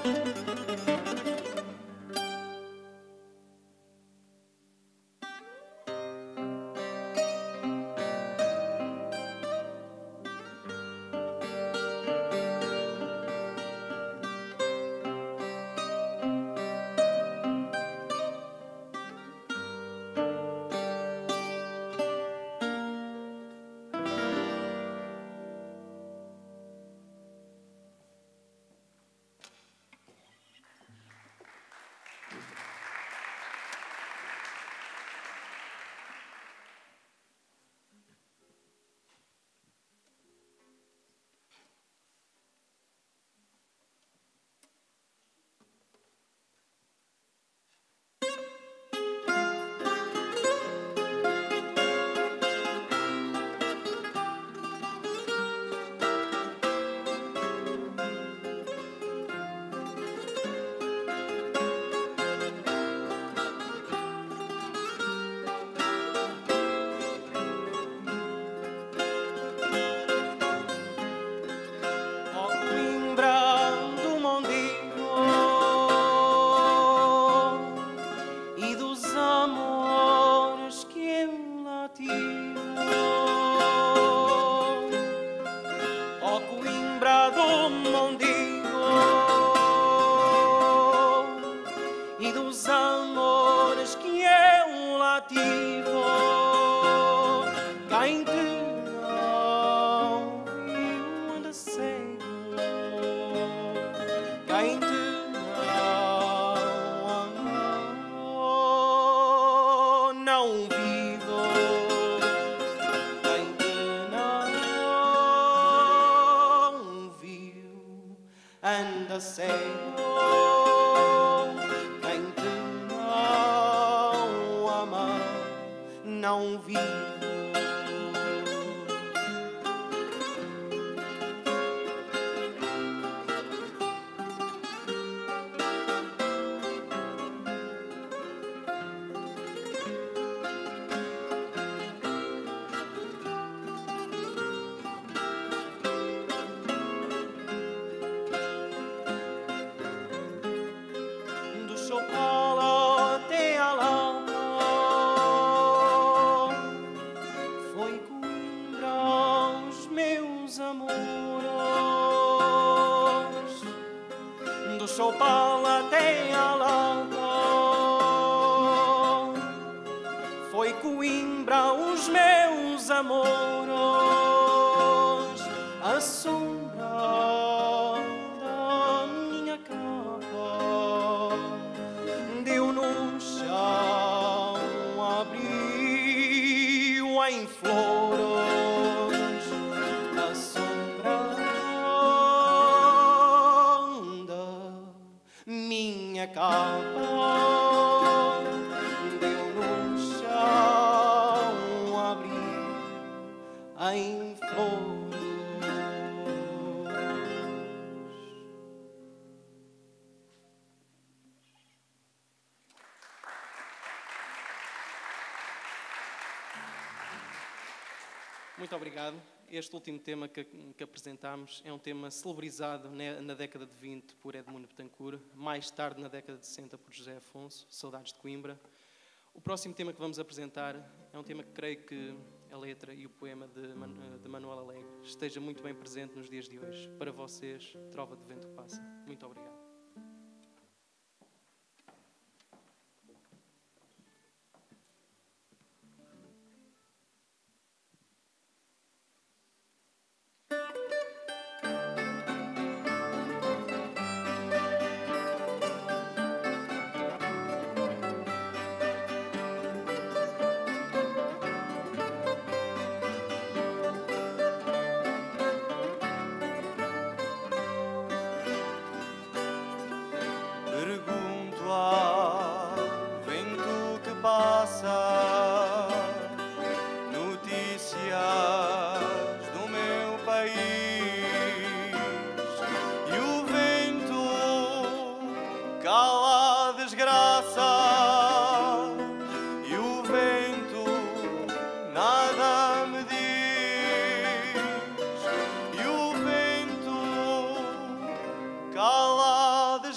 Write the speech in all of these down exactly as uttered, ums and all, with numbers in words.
Muito obrigado. Este último tema que, que apresentámos é um tema celebrizado na, na década de vinte por Edmundo Betancur, mais tarde na década de sessenta por José Afonso, Saudades de Coimbra. O próximo tema que vamos apresentar é um tema que creio que a letra e o poema de, Man, de Manuel Alegre esteja muito bem presente nos dias de hoje. Para vocês, Trova de Vento que Passa. Muito obrigado.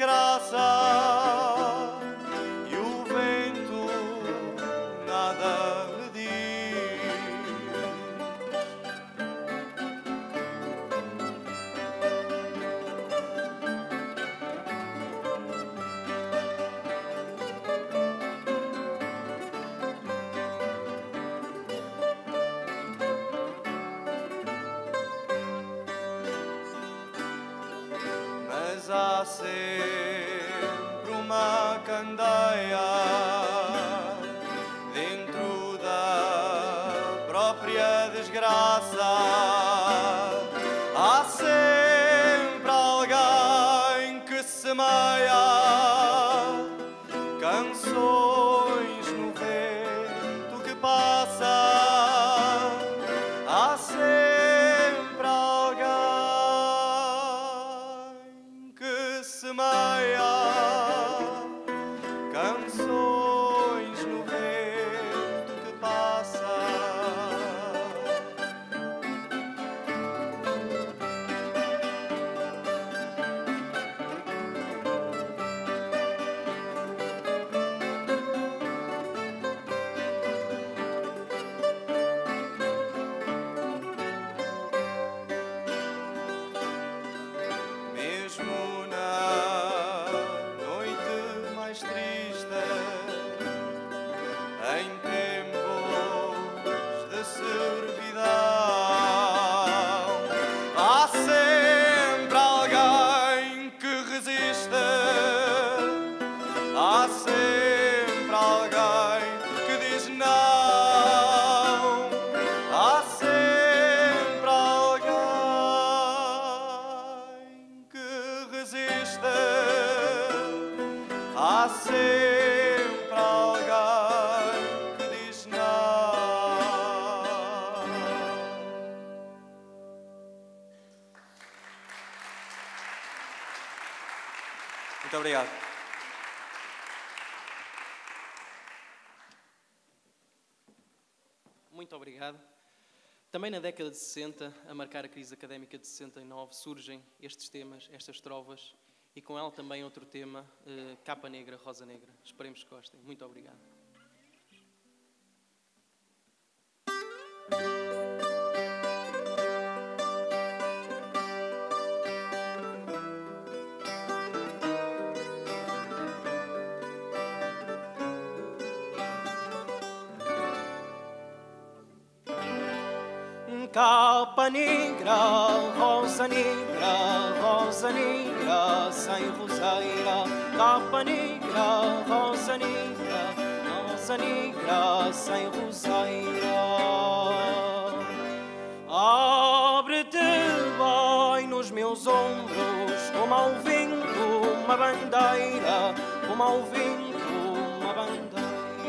desgraça e o vento nada me diz. Mas há sempre uma candeia dentro da própria desgraça. Há sempre alguém que semeia canções no vento que passa. Há sempre alguém que semeia canções no vento que passa. Mesmo na noite mais triste, em tempos de servidão, há sempre alguém que resiste. Há sempre alguém que diz não. Há sempre alguém que resiste. Há sempre alguém que diz não. Muito obrigado. Muito obrigado. Também na década de sessenta, a marcar a crise académica de sessenta e nove, surgem estes temas, estas trovas, e com ela também outro tema, eh, Capa Negra, Rosa Negra. Esperemos que gostem. Muito obrigado. Capa negra, rosa negra, rosa negra, sem roseira. Capa negra, rosa negra, rosa negra, sem roseira. Abre-te bem nos meus ombros, como ao vento uma bandeira, como ao vento uma bandeira.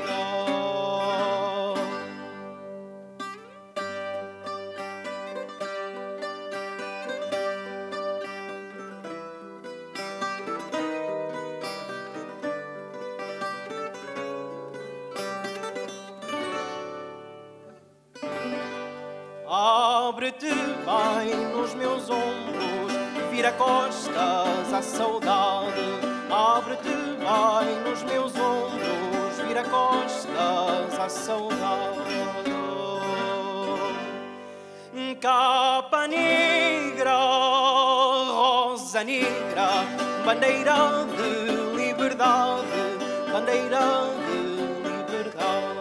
Abre-te bem nos meus ombros, vira costas à saudade. Abre-te bem nos meus ombros, vira costas à saudade. Capa negra, rosa negra, bandeira de liberdade, bandeira de liberdade.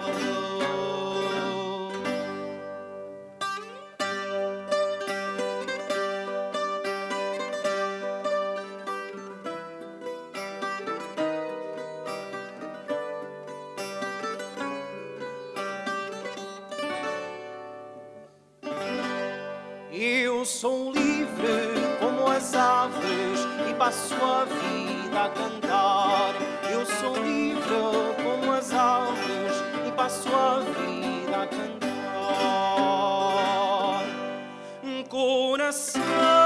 Eu sou livre como as aves e passo a vida a cantar. Eu sou livre como as aves e passo a vida a cantar. Um coração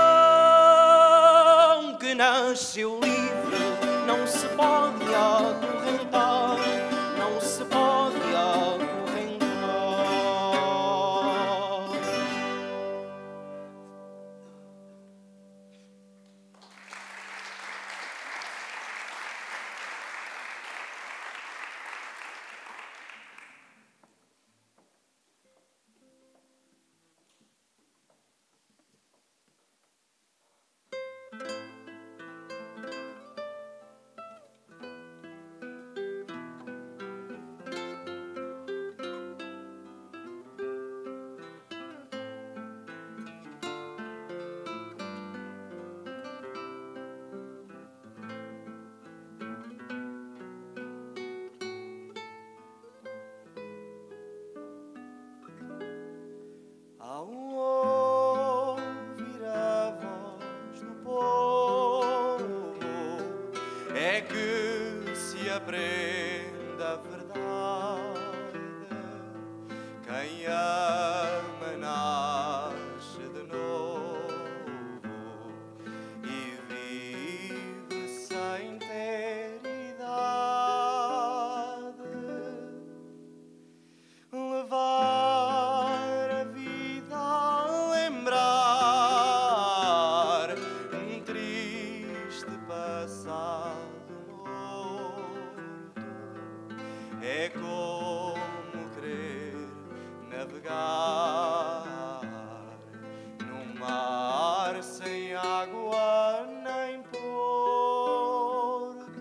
que nasceu livre não se pode acorrentar, não se pode acorrentar. é que se aprende a verdade. Quem ama nasce de novo e vive sem ter idade. Levar a vida a lembrar um triste passado morto é como querer navegar num mar sem água nem porto.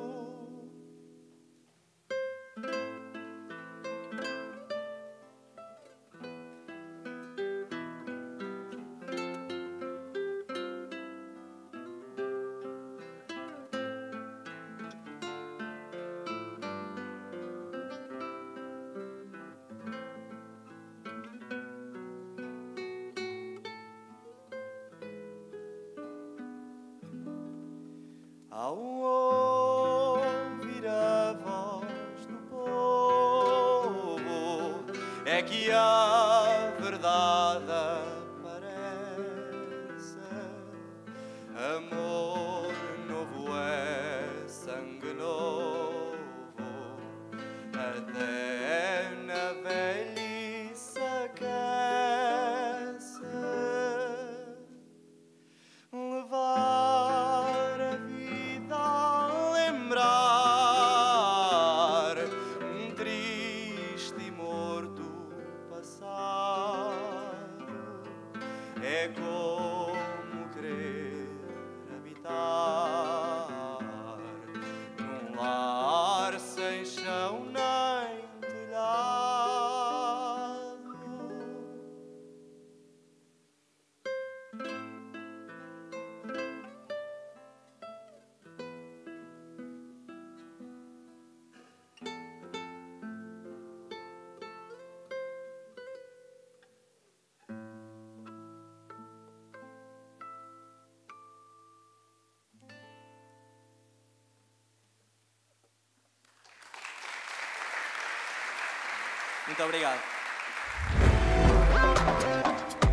Ao ouvir a voz do povo é que a verdade aparece. Amor novo é sangue novo, até na velhice aquece. Levar a vida a lembrar um triste e morto passado é como querer habitar num lar sem chão nem telhado. Muito obrigado.